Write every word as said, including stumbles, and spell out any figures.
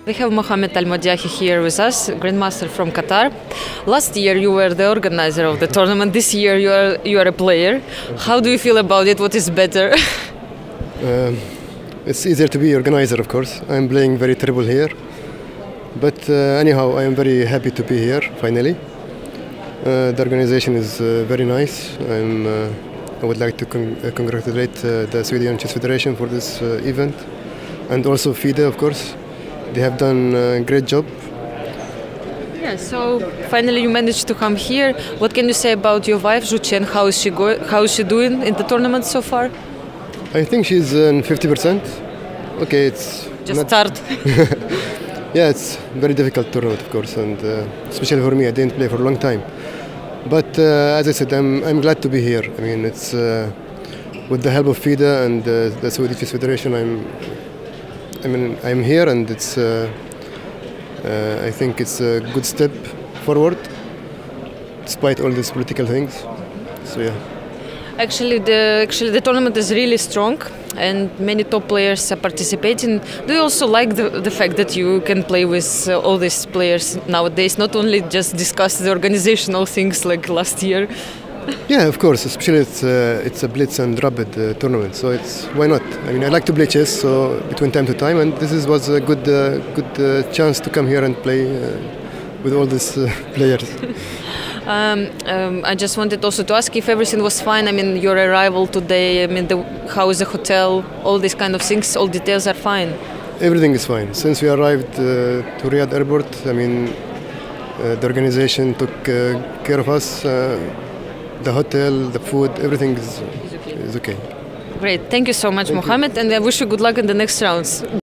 We have Mohamed Al-Modiahi here with us, Grandmaster from Qatar. Last year you were the organizer of the tournament. This year you are you are a player. How do you feel about it? What is better? um, it's easier to be organizer, of course. I'm playing very terrible here, but uh, anyhow, I am very happy to be here finally. Uh, the organization is uh, very nice. I'm, uh, I would like to con uh, congratulate uh, the Swedish Chess Federation for this uh, event, and also FIDE, of course. They have done a great job. Yeah, so finally you managed to come here. What can you say about your wife, Zhu Chen? How is she go How is she doing in the tournament so far? I think she's in fifty percent. Okay, it's just not start. Yeah, it's a very difficult tournament, of course, and uh, especially for me, I didn't play for a long time. But uh, as I said, I'm I'm glad to be here. I mean, it's uh, with the help of FIDE and uh, the Swedish Chess Federation. I'm I mean, I'm here, and it's. Uh, uh, I think it's a good step forward, despite all these political things. So yeah. Actually, the actually the tournament is really strong, and many top players are participating. Do you also like the the fact that you can play with uh, all these players nowadays? Not only just discuss the organizational things like last year. Yeah, of course. Especially it's uh, it's a blitz and rapid uh, tournament, so it's why not? I mean, I like to play chess, so between time to time, and this is, was a good uh, good uh, chance to come here and play uh, with all these uh, players. um, um, I just wanted also to ask if everything was fine. I mean, your arrival today. I mean, the, how is the hotel? All these kind of things. All details are fine. Everything is fine. Since we arrived uh, to Riyadh Airport, I mean, uh, the organization took uh, care of us. Uh, The hotel, the food, everything is, is okay. Great. Thank you so much, Thank Mohamed, you. And I wish you good luck in the next rounds.